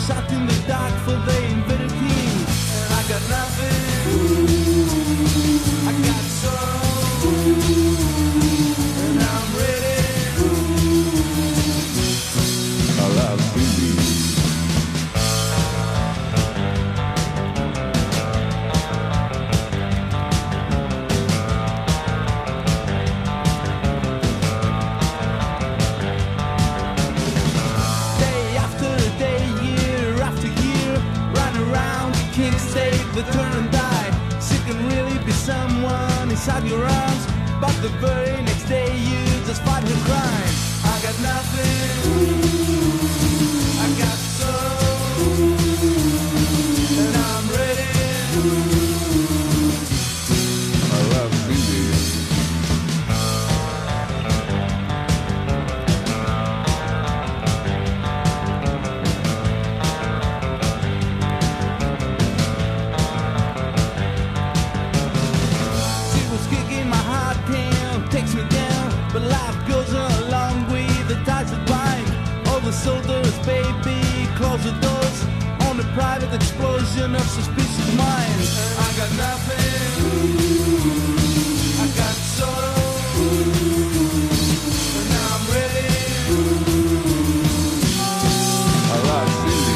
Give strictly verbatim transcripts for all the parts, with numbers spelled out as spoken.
shot in the dark for the invented king. And I got nothing, I got sorrow, and I'm ready. I love Cindy. The turn and die. Sick and really be someone inside your arms, but the very next day you just fight her crime. I got nothing, I got sorrow, and I'm ready. I love Cindy. Takes me down, but life goes along with the tides that bind. All the soldiers, baby, close the doors on the private explosion of suspicious minds. I got nothing, I got sorrow, and now I'm ready. I love Cindy.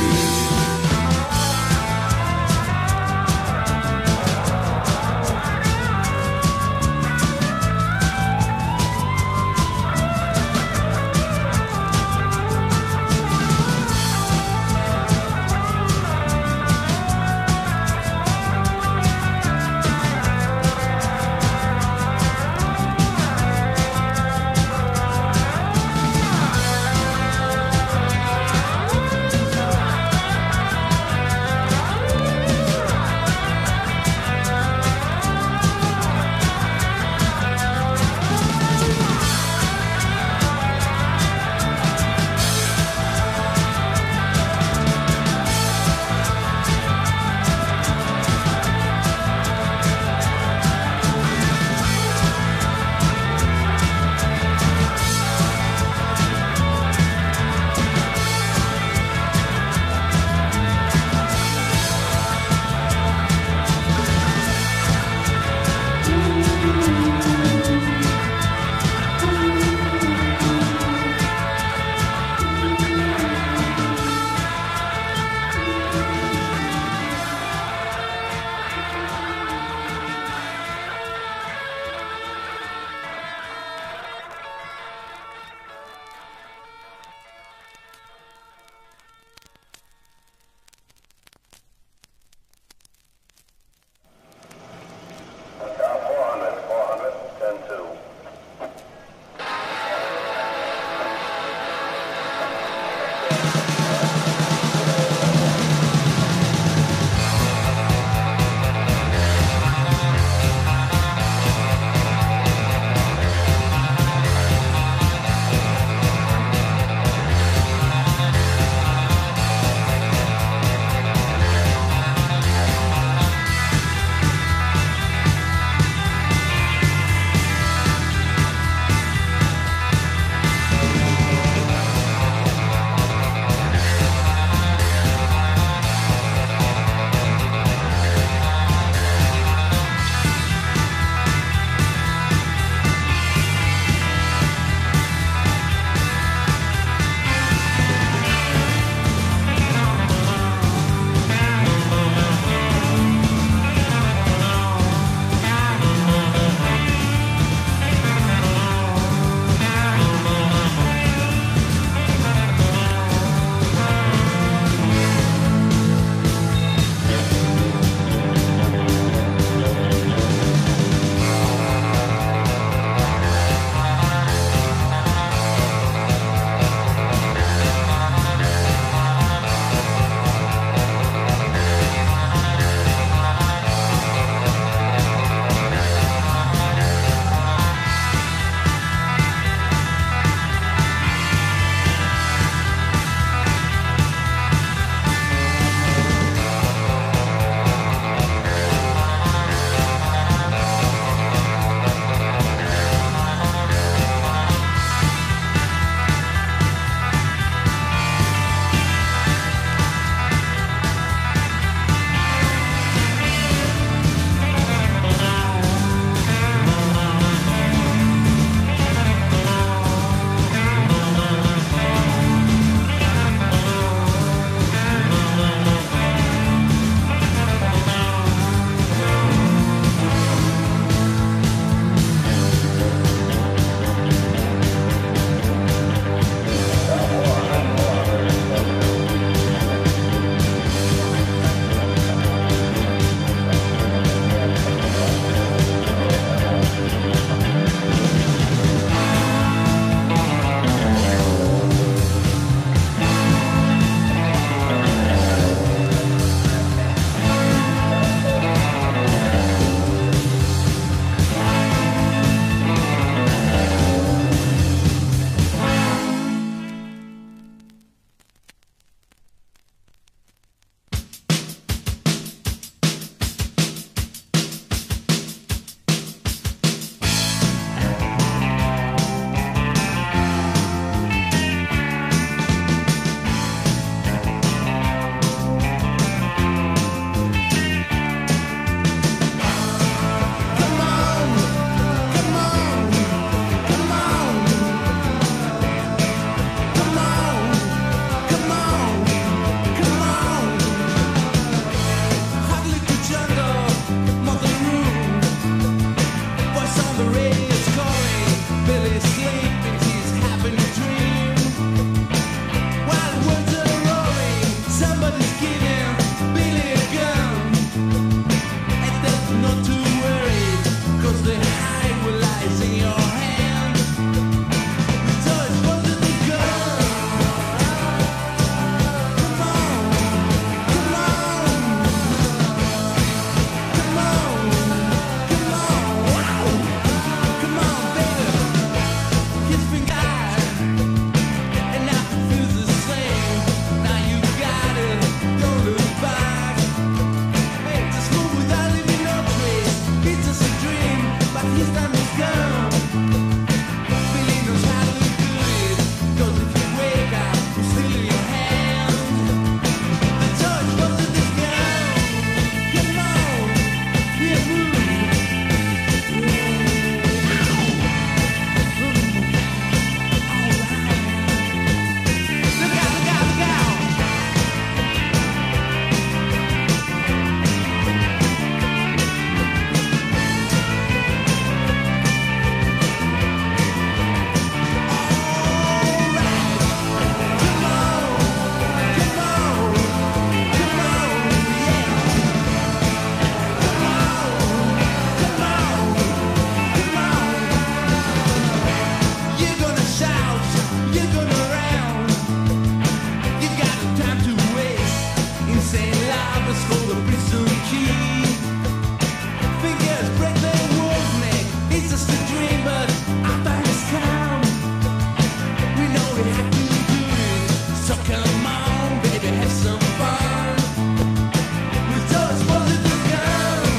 Robbers hold a prison key. Fingers break their wolf neck. It's just a dream, but after his time, we know we have to do it. So come on, baby, have some fun. With those positive guns.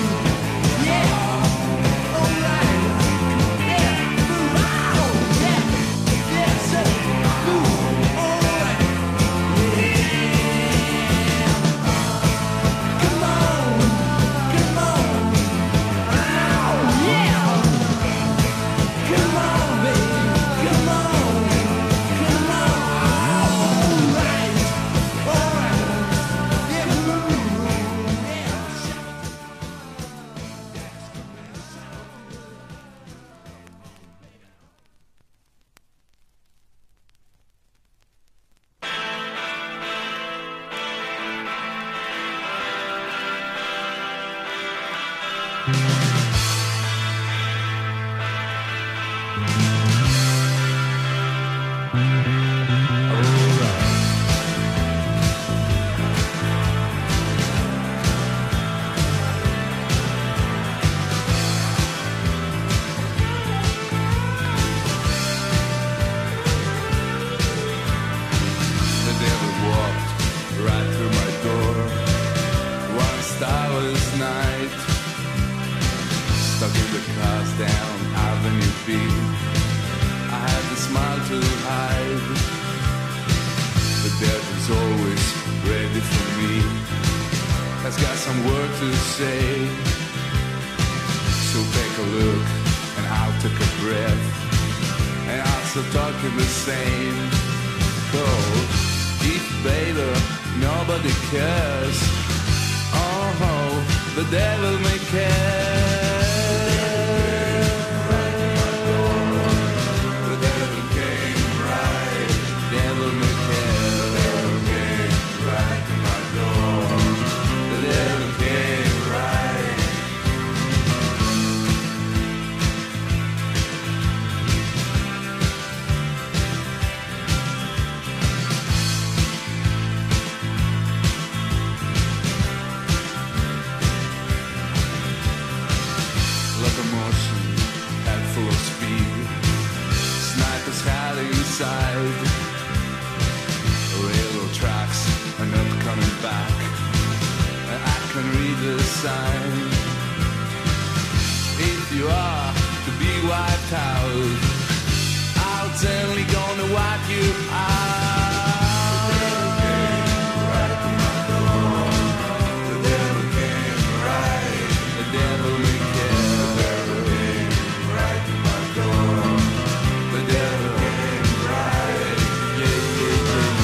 Yeah, alright. Yeah, wow, yeah, yeah, so, ooh, alright. Yeah. Come on, come on. Yeah. Come on, baby, come on, come on. Alright, alright. Yeah, ooh, yeah. The devil walked right through my door one starless night. Stuck in the cars down Avenue B. I had to smile to hide. The devil's always ready for me. Has got some word to say. So take a look and I'll take a breath. And I'll start talking the same. Oh, deep baby, nobody cares. Oh, the devil may care. The devil came right. The devil may care. The devil came right to my door. The devil came right. Locomotion, head full of speed. Snipers hiding inside. Railroad tracks are not coming back. And I can read the sign. If you are to be wiped out, I'll certainly gonna wipe you out. The devil came right. The devil may care. The devil came right to my door. The devil came right. Yeah, yeah, yeah.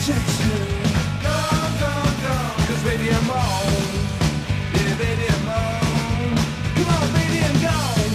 injection. Go, go, go, 'cause baby I'm on. Yeah, baby I'm on. Come on, baby, I'm gone.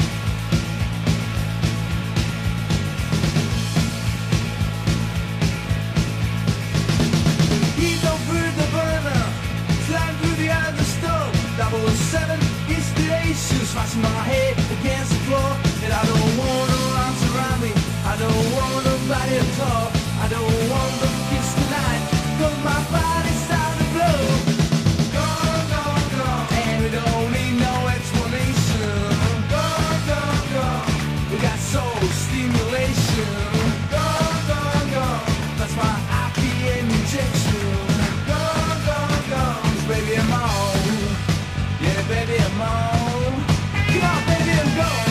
Heat up through the burner, slide through the other stove. double oh seven installation, smashing my head against the floor. And I don't want no arms around me, I don't want nobody to talk. I don't want the kiss tonight, 'cause my body's starting to blow. Go, go, go, and we don't need no explanation. Go, go, go, we got soul stimulation. Go, go, go, that's my I P M injection. Go, go, go, 'cause baby I'm on. Yeah, baby I'm on. Come on, baby, I'm gone.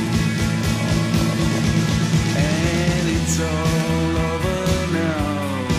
It's all over now.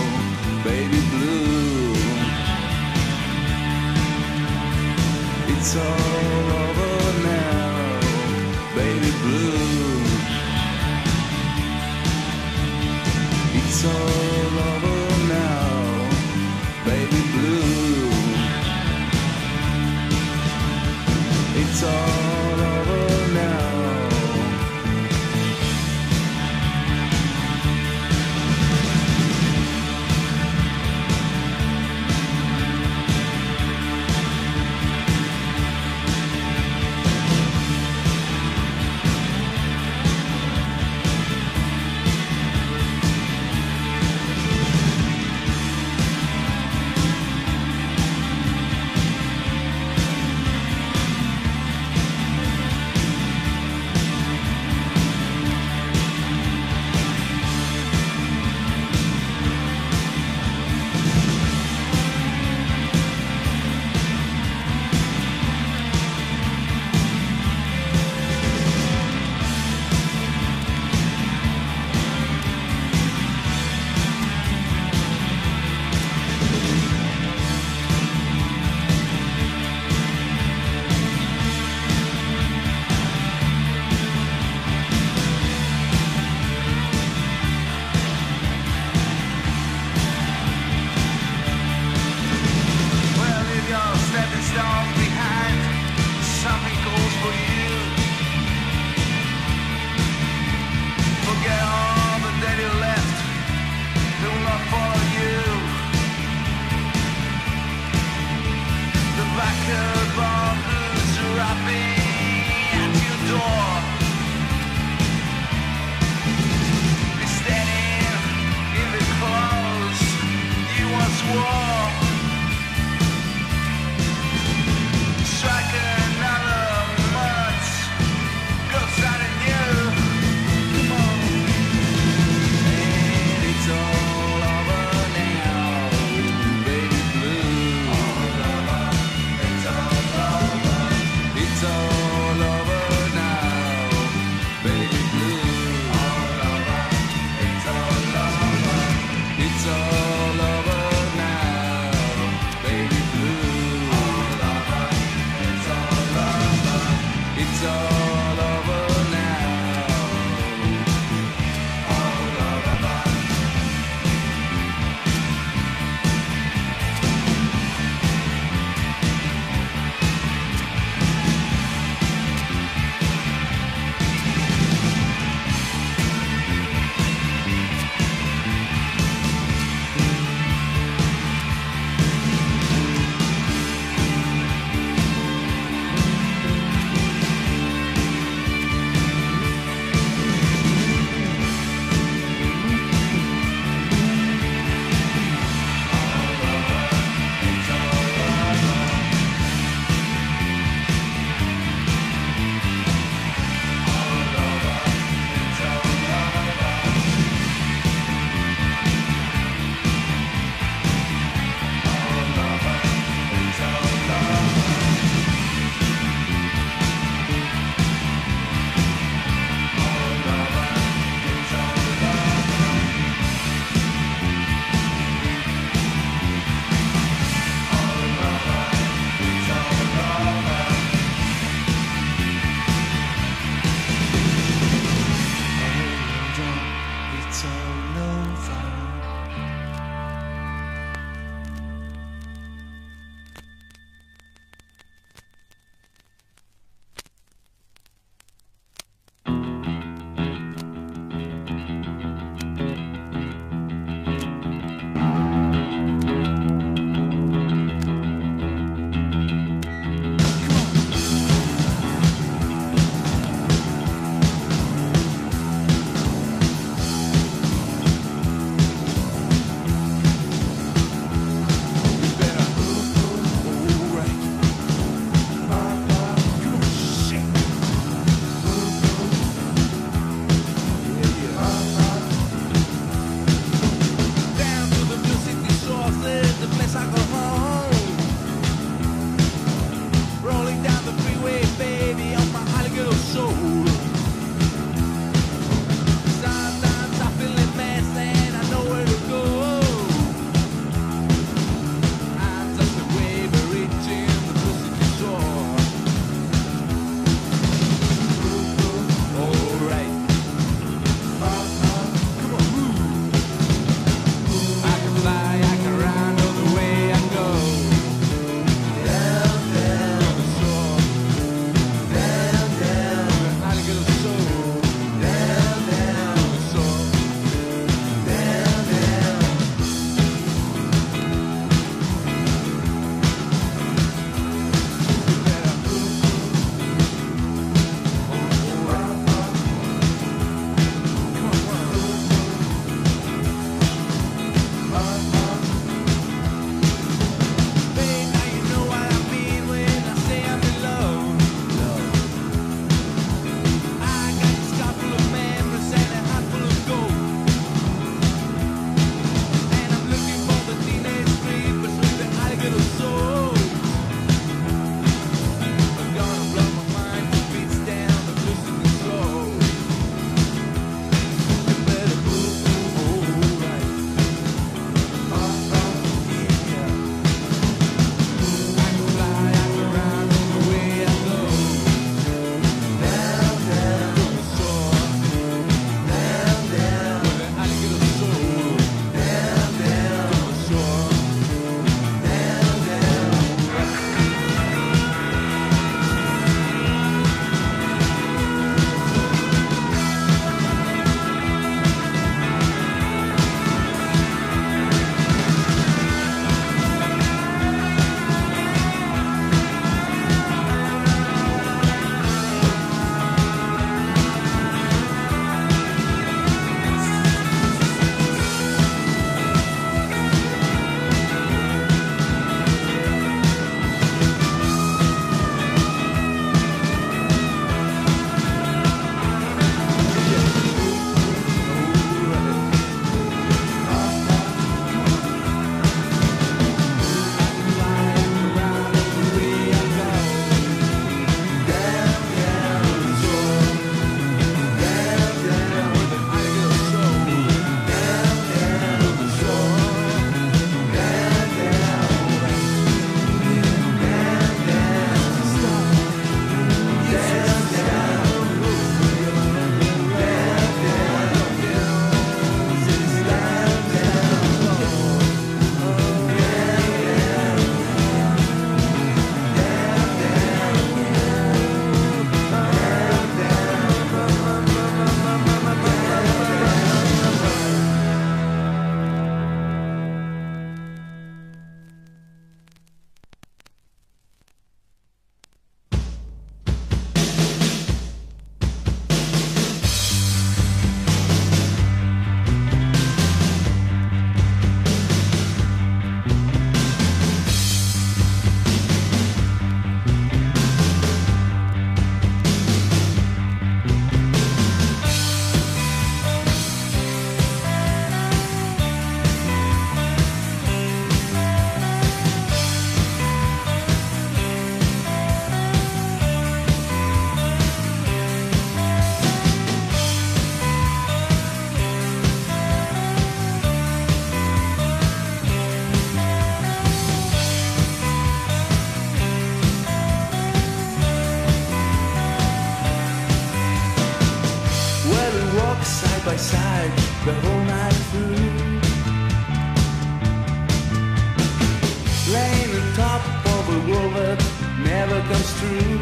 hope of a world that never comes true.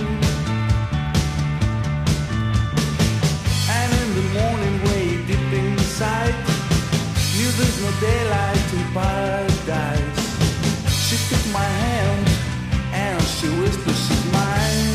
And in the morning way deep inside, knew there's no daylight in paradise. She took my hand and she whispered she's mine.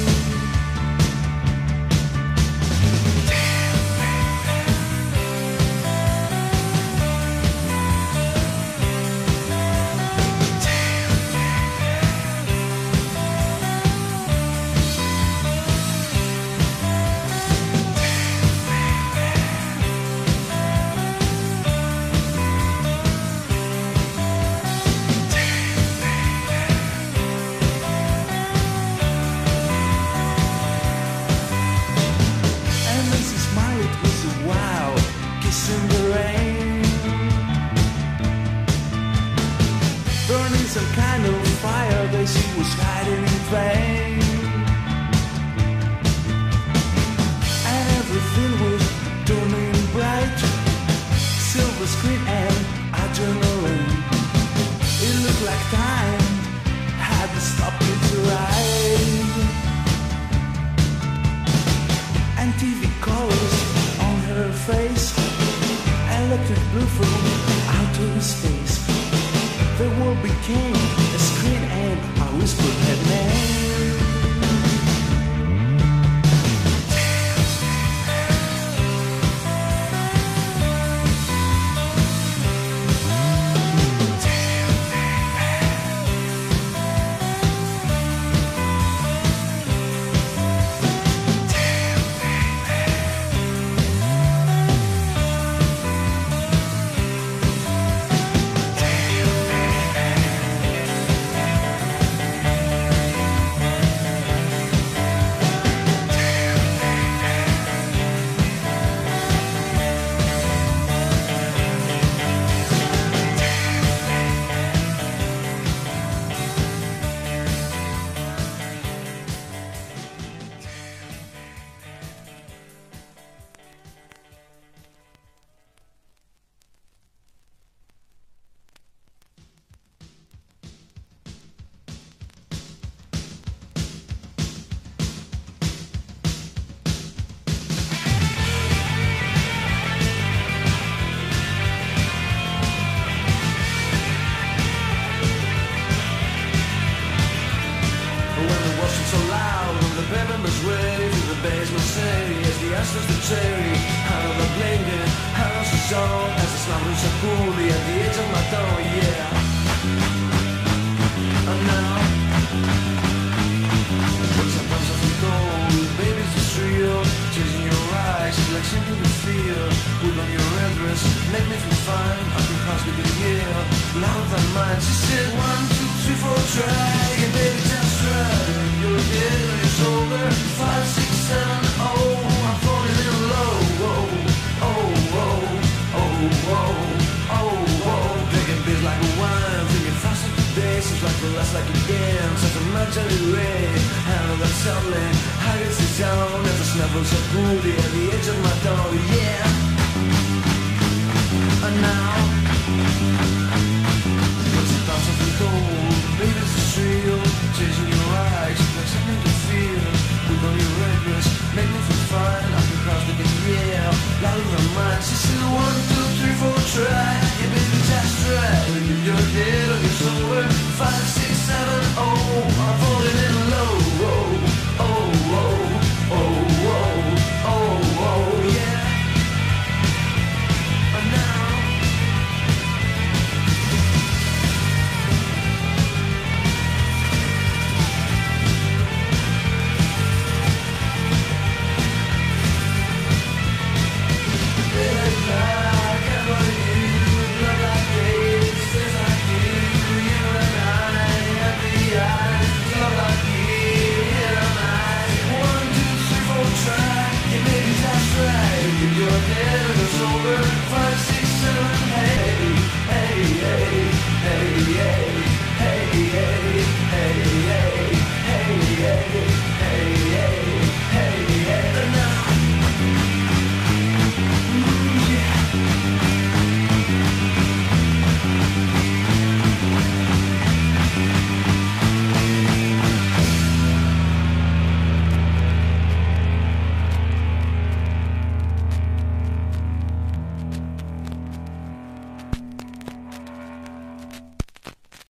In the rain, burning some kind of fire that she was hiding in vain. And everything was turning bright, silver screen and adrenaline. It looked like time had to stop its ride. And T V colors on her face, electric blue from outer space. The world became a screen and I whispered her name. Five, six, seven, hey, hey, hey, hey, hey.